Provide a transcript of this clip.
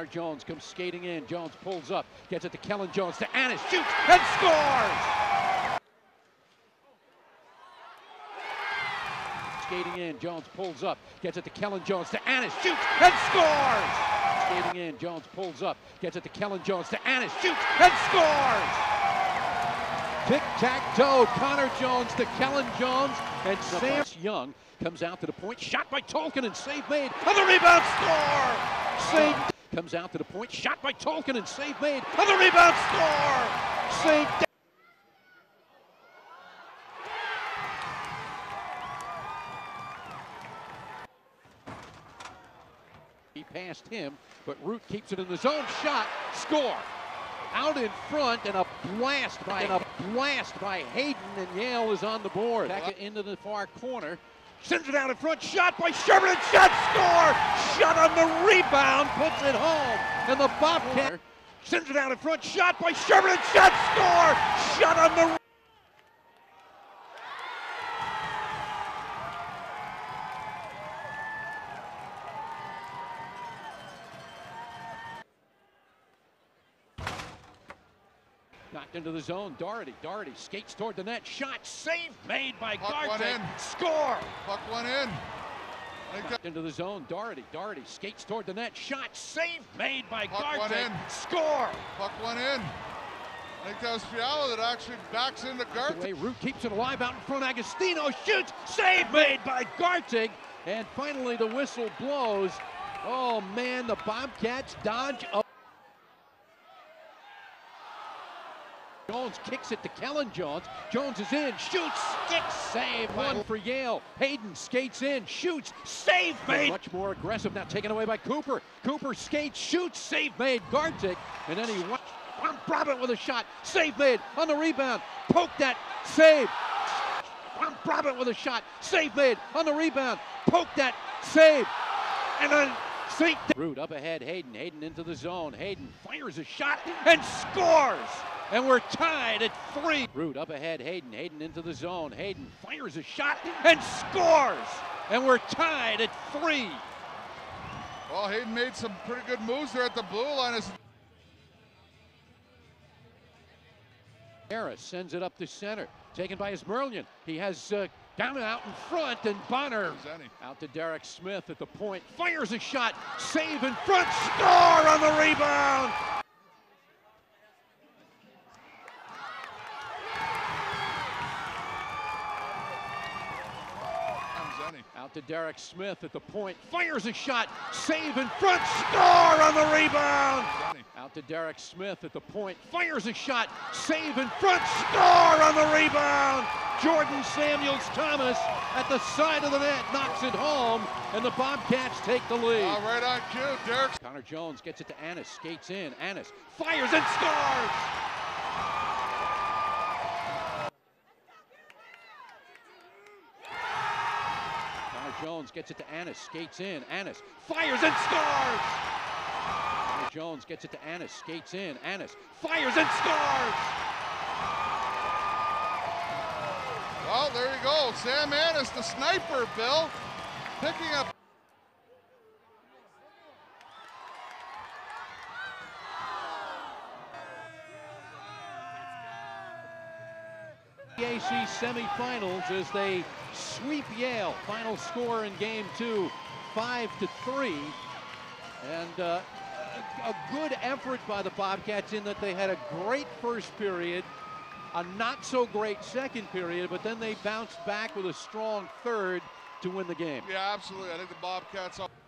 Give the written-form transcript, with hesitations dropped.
Connor Jones comes skating in. Jones pulls up, gets it to Kellen Jones, to Annis, shoots and scores! Skating in, Jones pulls up, gets it to Kellen Jones, to Annis, shoots and scores! Skating in, Jones pulls up, gets it to Kellen Jones, to Annis, shoots and scores! Tic-tac-toe, Connor Jones to Kellen Jones, and Sam Young comes out to the point, shot by Tolkien and save made, on the rebound, score! Save comes out to the point, shot by Tolkien and save made, on the rebound, score! Save. He passed him, but Root keeps it in the zone, shot, score! Out in front, and a blast by Hayden, and Yale is on the board. Back into the far corner, sends it out in front, shot by Sherman, and shot, score! Shot on the rebound, puts it home, and the Bobcat sends it out in front, shot by Sherman, and shot, score! Shot on the knocked into the zone, Doherty skates toward the net, shot, save made by Gartek, score! Puck went in. Knocked into the zone, Doherty skates toward the net, shot, save made by Gartek, in. score! Puck went in. I think that was Fiala that actually backs into Gartek. Root keeps it alive out in front, Agostino shoots, save made by Gartek, and finally the whistle blows. Oh man, the Bobcats dodge up. Jones kicks it to Kellen Jones. Jones is in, shoots, stick, save, one for Yale. Hayden skates in, shoots, save made. Much more aggressive now, taken away by Cooper. Cooper skates, shoots, save made. Gartek, and then he Brabant with a shot, save made on the rebound. Poke that, save. Brabant with a shot, save made on the rebound. Poke that, save, and then St. Root up ahead, Hayden into the zone. Hayden fires a shot and scores. And we're tied at 3. Root up ahead, Hayden into the zone. Hayden fires a shot and scores. And we're tied at 3. Well, Hayden made some pretty good moves there at the blue line. Harris sends it up to center, taken by Ismerlian. He has down and out in front, and Bonner out to Derek Smith at the point. Fires a shot, save in front, score on the rebound. Out to Derek Smith at the point, fires a shot, save in front, score on the rebound! Out to Derek Smith at the point, fires a shot, save in front, score on the rebound! Jordan Samuels-Thomas at the side of the net knocks it home, and the Bobcats take the lead. Right on cue, Derek. Connor Jones gets it to Annis, skates in, Annis fires and scores! Jones gets it to Annis, skates in, Annis fires and scores! Jones gets it to Annis, skates in, Annis fires and scores! Well, there you go, Sam Annis, the sniper, Bill, picking up. AC semifinals as they sweep Yale. Final score in game 2, 5-3. And a good effort by the Bobcats in that they had a great first period, a not so great second period, but then they bounced back with a strong third to win the game. Yeah, absolutely. I think the Bobcats